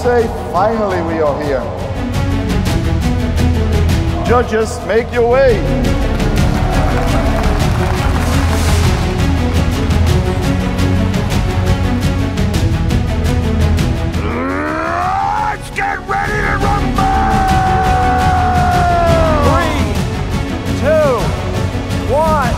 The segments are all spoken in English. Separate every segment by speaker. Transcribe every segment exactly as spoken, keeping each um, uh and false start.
Speaker 1: say, finally we are here. Judges, make your way.
Speaker 2: Let's get ready to rumble!
Speaker 3: Three, two, one.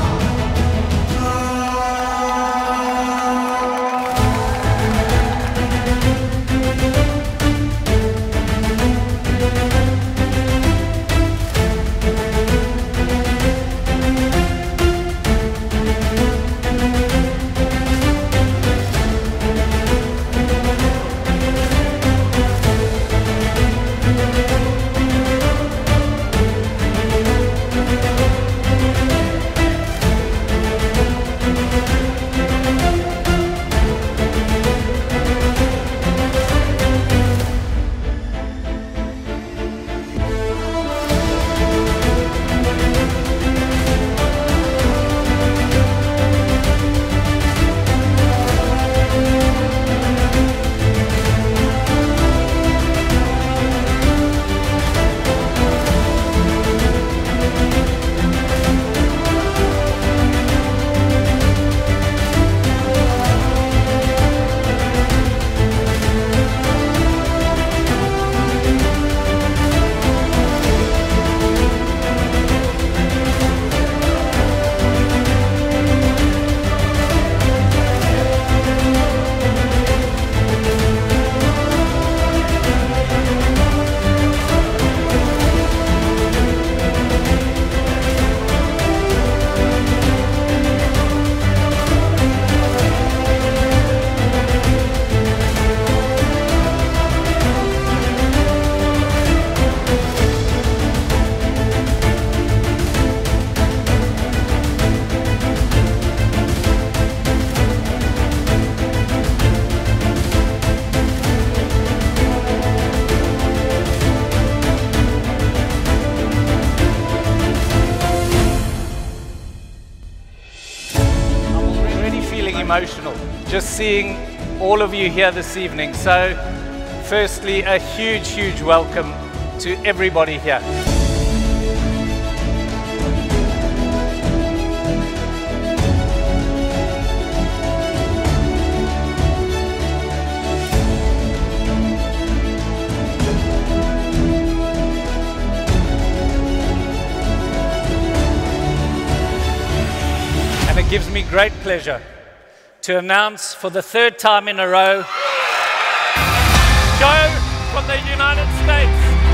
Speaker 4: Emotional just seeing all of you here this evening. So firstly, a huge huge welcome to everybody here. And it gives me great pleasure to announce for the third time in a row, Joe from the United States.